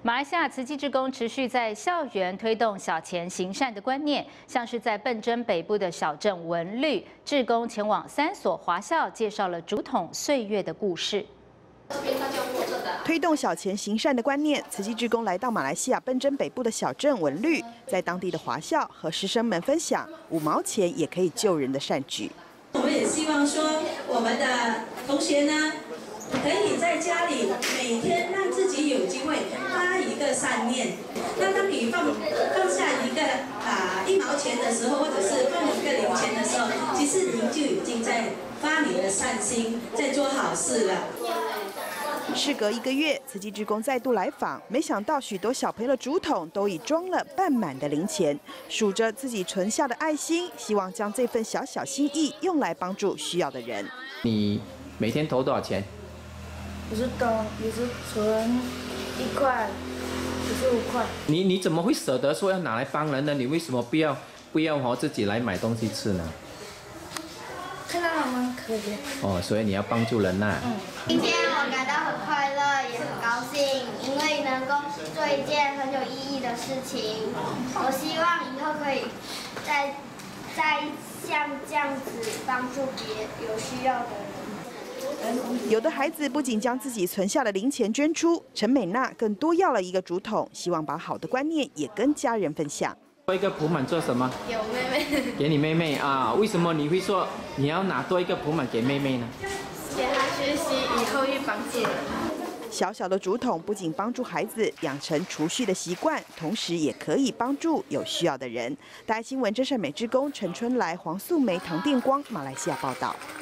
马来西亚慈济志工持续在校园推动小钱行善的观念，像是在笨珍北部的小镇文律，志工前往3所华校，介绍了竹筒岁月的故事。 推动小钱行善的观念，慈济志工来到马来西亚笨珍北部的小镇文律，在当地的华校和师生们分享5毛钱也可以救人的善举。 我们也希望说，我们的同学呢，可以在家里每天让自己有机会发一个善念。那当你放下一个1毛钱的时候，或者是放一个零钱的时候，其实你就已经在发你的善心，在做好事了。 事隔1个月，慈济志工再度来访，没想到许多小朋友的竹筒都已装了半满的零钱，数着自己存下的爱心，希望将这份小小心意用来帮助需要的人。 你每天投多少钱？ 有时投，有时存1块，有时5块。 你怎么会舍得说要拿来帮人呢？你为什么不要自己来买东西吃呢？ 看到他们可怜哦，所以你要帮助人呐。 今天我感到很快乐，也很高兴，因为能够做一件很有意义的事情。我希望以后可以再像这样子帮助有需要的人。 有的孩子不仅将自己存下的零钱捐出，陈美娜更多要了1个竹筒，希望把好的观念也跟家人分享。 多一个普满做什么？ 给我妹妹。 给你妹妹啊？为什么你会说你要拿多一个普满给妹妹呢？ 给她学习，以后会帮助人。 小小的竹筒不仅帮助孩子养成储蓄的习惯，同时也可以帮助有需要的人。大爱新闻真善美志工陈春来、黄素梅、唐电光，马来西亚报道。